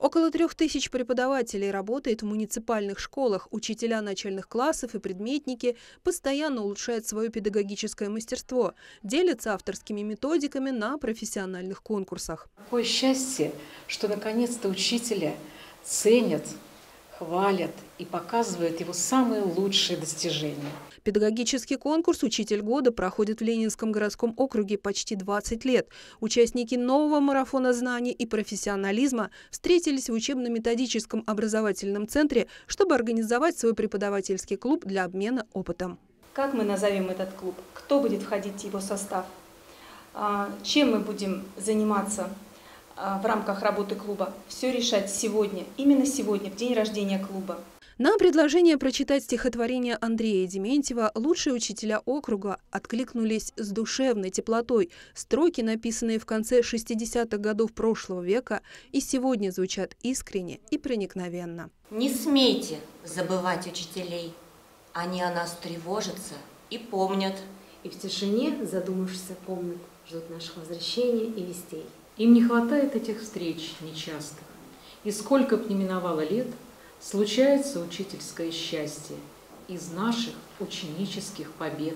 Около 3000 преподавателей работает в муниципальных школах. Учителя начальных классов и предметники постоянно улучшают свое педагогическое мастерство, делятся авторскими методиками на профессиональных конкурсах. Какое счастье, что наконец-то учителя ценят, хвалят и показывают его самые лучшие достижения. Педагогический конкурс «Учитель года» проходит в Ленинском городском округе почти 20 лет. Участники нового марафона знаний и профессионализма встретились в учебно-методическом образовательном центре, чтобы организовать свой преподавательский клуб для обмена опытом. Как мы назовем этот клуб? Кто будет входить в его состав? Чем мы будем заниматься в рамках работы клуба? Все решать сегодня, именно сегодня, в день рождения клуба. На предложение прочитать стихотворение Андрея Дементьева лучшие учителя округа откликнулись с душевной теплотой. Строки, написанные в конце 60-х годов прошлого века, и сегодня звучат искренне и проникновенно. Не смейте забывать учителей. Они о нас тревожатся и помнят. И в тишине, задумавшись, помнят, ждут нашего возвращения и вестей. Им не хватает этих встреч нечастых. И сколько б ни миновало лет, случается учительское счастье из наших ученических побед.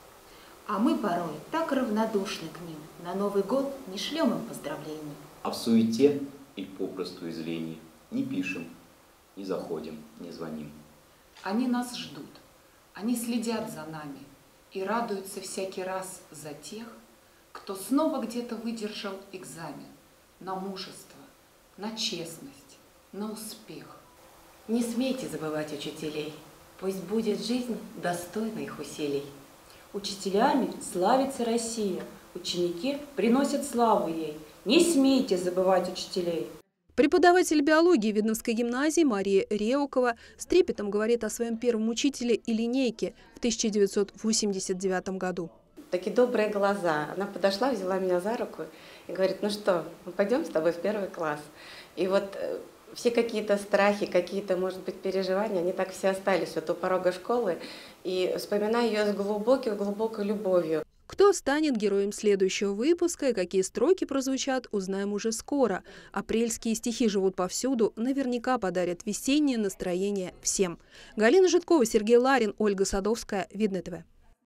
А мы порой так равнодушны к ним. На Новый год не шлем им поздравлений. А в суете и попросту из лени не пишем, не заходим, не звоним. Они нас ждут, они следят за нами и радуются всякий раз за тех, кто снова где-то выдержал экзамен на мужество, на честность, на успех. Не смейте забывать учителей. Пусть будет жизнь достойна их усилий. Учителями славится Россия, ученики приносят славу ей. Не смейте забывать учителей. Преподаватель биологии Видновской гимназии Мария Реукова с трепетом говорит о своем первом учителе и линейке в 1989 году. Такие добрые глаза. Она подошла, взяла меня за руку и говорит: ну что, мы пойдем с тобой в первый класс. И вот все какие-то страхи, какие-то, может быть, переживания, они так все остались вот у порога школы. И вспоминаю ее с глубокой любовью. Кто станет героем следующего выпуска и какие строки прозвучат, узнаем уже скоро. Апрельские стихи живут повсюду, наверняка подарят весеннее настроение всем. Галина Житкова, Сергей Ларин, Ольга Садовская, Видное ТВ.